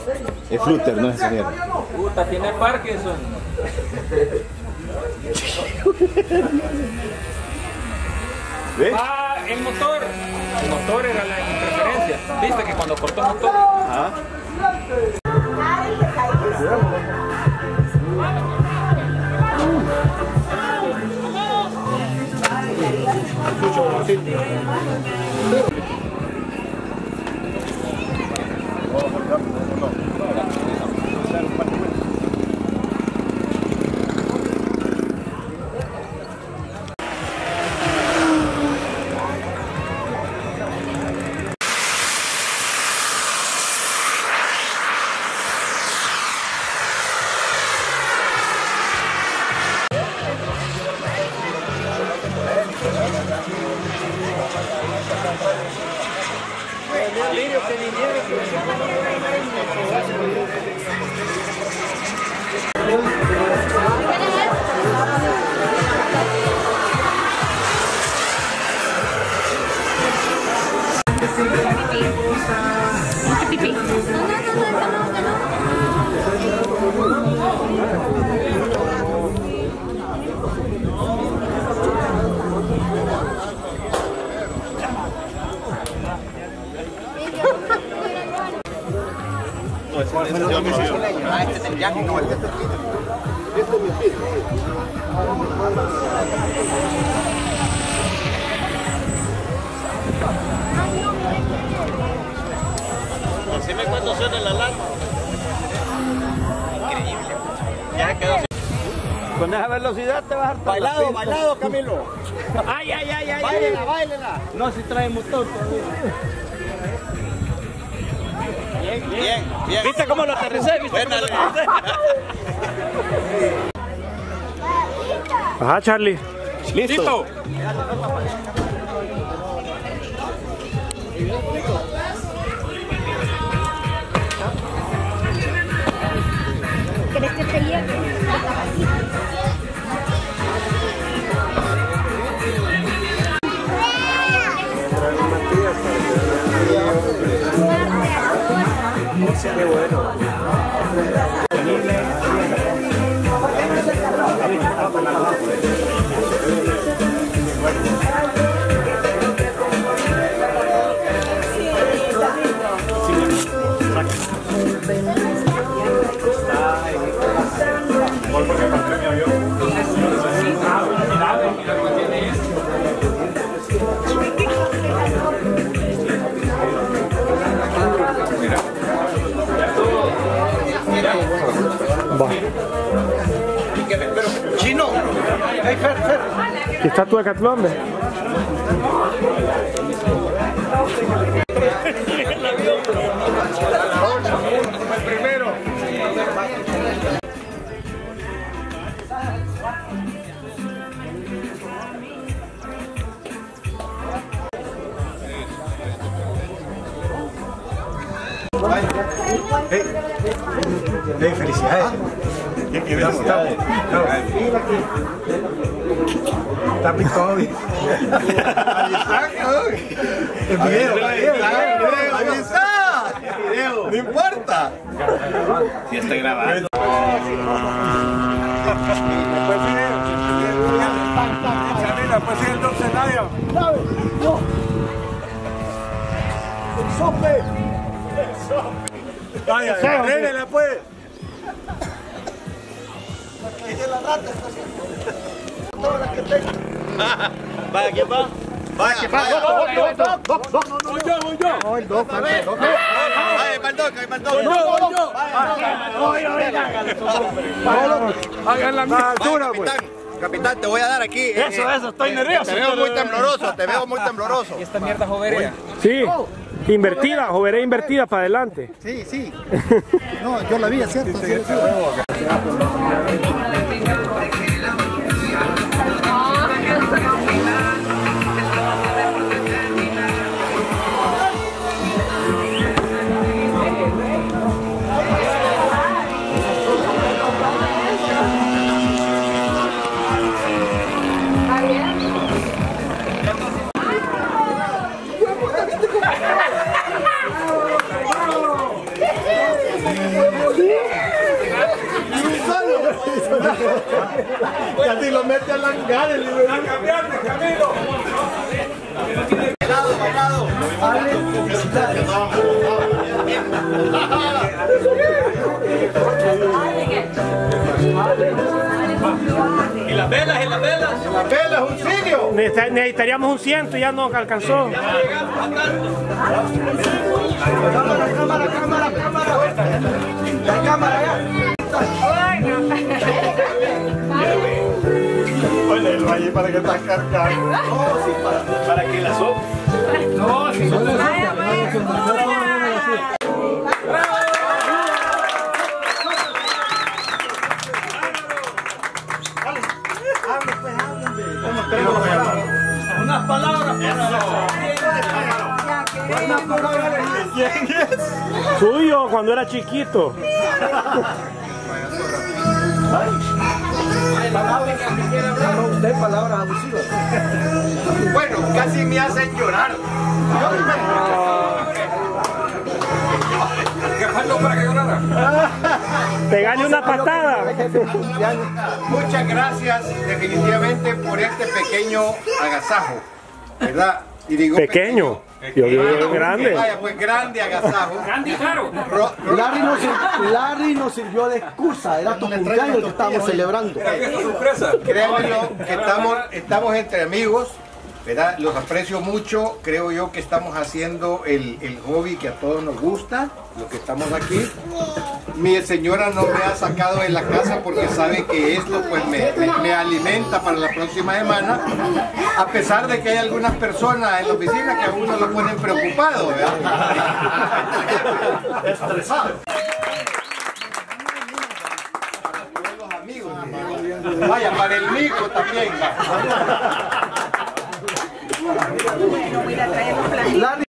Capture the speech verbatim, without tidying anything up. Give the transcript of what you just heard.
Es Flutter, no es esa mierda. Puta, tiene Parkinson. ¿Ves? Ah, el motor. El motor era la interferencia. Viste que cuando cortó el motor. Ajá. Ah, este es el Yankee, no, este es el Este es mi pit. Decime cuándo suena la alarma. Increíble. Ya quedó. Con esa velocidad te vas a hartar. Bailado, bailado, Camilo. Ay, ay, ay, ay. Báilela, báilela. No, si trae motor todavía. Bien, bien, bien. ¿Viste cómo lo aterricé? ¿Viste cómo lo aterricé? Ajá, Charlie. ¿Listo? ¿Querés que te lleve? Qué bueno. Chino. Hey, Fer, Fer. Aquí está tu Decathlon, ¿ves? El primero. Hey, hey, felicidades. ¿Qué quieres? Estamos. Está picado. Ahí está. El video, el video, ahí está. El video. No importa. Si está grabando. Pues sigue entonces Nadia. ¿Sabe? No. El sope. El sope. Vaya, arréglala pues. Ella la rata está haciendo. Todas las que tengo. Vaya, ¿quién va? Vaya, vaya. Voy yo, voy yo. Voy yo. Vaya, para el doc, para el doc. Voy yo, voy yo. Hagan la misma altura, pues. Capitán, te voy a dar aquí. Eso, eso, estoy nervioso. Te veo muy tembloroso, te veo muy tembloroso. ¿Y esta mierda joverea? Sí. Invertida, joveré invertida para adelante. Sí, sí. No, yo la vi, es cierto. Sí, sí. Casi lo mete a langar el libro. A cambiarte, Camilo. Bailado, bailado. Y las velas, y las velas. Las velas, un sirio. Necesita- Necesitaríamos un ciento y ya no alcanzó. Ya no llegamos a tanto. Cámara, cámara, cámara, cámara. La cámara ya. Oye, el valle para que estás cargando. Para que la sopa. No, si no. Unas palabras para ¿Quién es? Suyo, cuando era chiquito. Usted palabras abusivas. Bueno, casi me hacen llorar. ¿Qué faltó para que llorara? Pegale una patada. Muchas gracias definitivamente por este pequeño agasajo, ¿verdad? Y digo Pequeño. Yo digo grande. Vaya, pues grande agasajo. Grande y caro. Ro- ro- Larry nos, sir- Larry nos sirvió de excusa, era tu cumpleaños el que estábamos celebrando. Era fiesta sorpresa. Créanmelo, que estamos, estamos entre amigos, ¿verdad? Los aprecio mucho, creo yo que estamos haciendo el, el hobby que a todos nos gusta, lo que estamos aquí. Mi señora no me ha sacado de la casa porque sabe que esto pues me, me- me alimenta para la próxima semana, a pesar de que hay algunas personas en la oficina que a uno lo ponen preocupado, ¿verdad? Estresado. Para todos los amigos, vaya, para el mico también. Larry